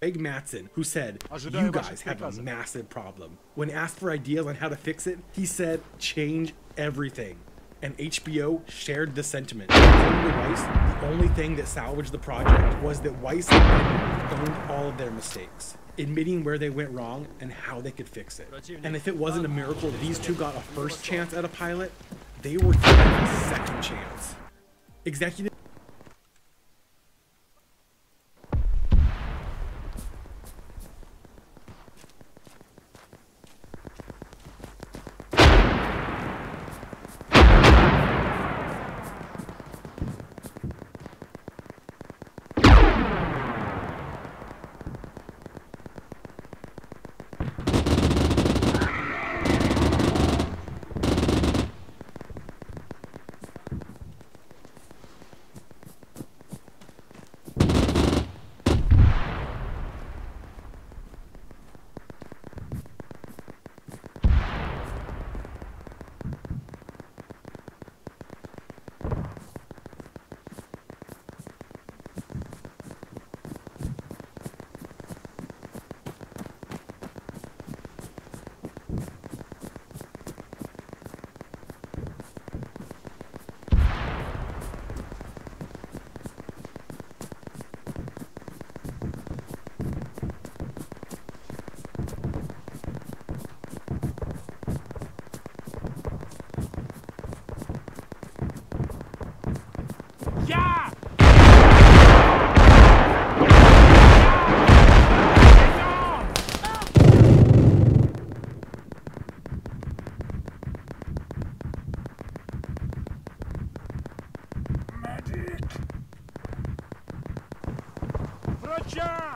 Greg Mattson, who said, "You guys have a massive problem." When asked for ideas on how to fix it, he said, "Change everything." And HBO shared the sentiment. According to Weiss, the only thing that salvaged the project was that Weiss and Edmund owned all of their mistakes, admitting where they went wrong and how they could fix it. And if it wasn't a miracle that these two got a first chance at a pilot, they were given a second chance. Executive Roger!